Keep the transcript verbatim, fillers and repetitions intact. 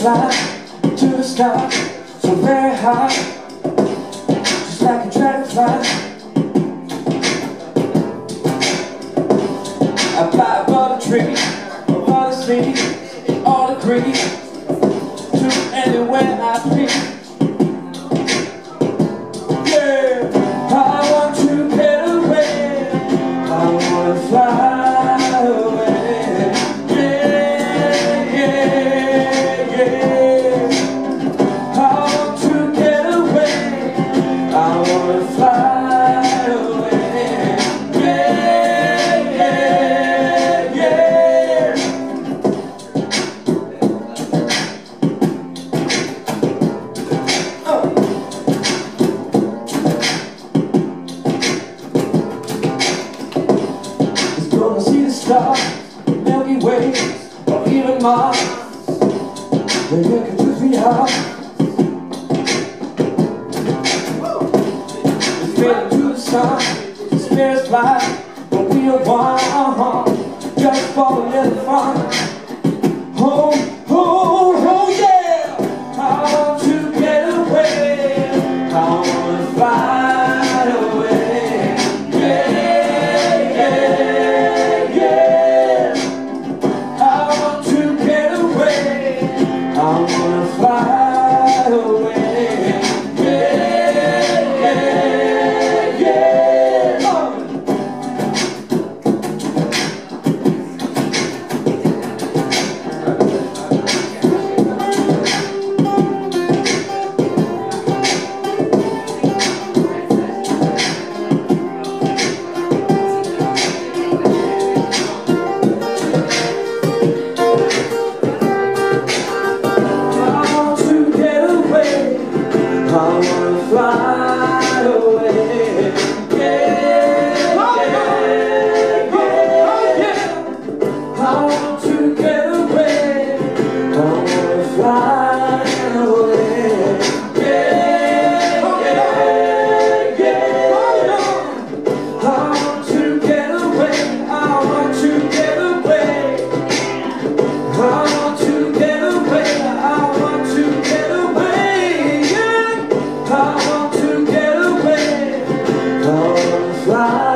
fly to the sky, so very high, just like a dragonfly. I fly above the tree, above the sea, all agree to anywhere I please. Yeah, I want to get away, I want to fly away. Yeah, yeah, yeah, I want to get away, I want to fly away. Gonna see the stars, the Milky Way, or even Mars. Maybe it could just be hard. We're fading to the sun, the spirits fly, but we are one. Just for a little fun. Oh, oh, oh yeah! I want to get away, I want to fly away. I wanna fly away, yeah, yeah, yeah. Oh. I wanna fly away, yeah, yeah, yeah. I want to get away, I wanna fly away, yeah, yeah, yeah. I want to get away, I want to get away, I want to get away, I want to get away. I want to get away, I want to fly.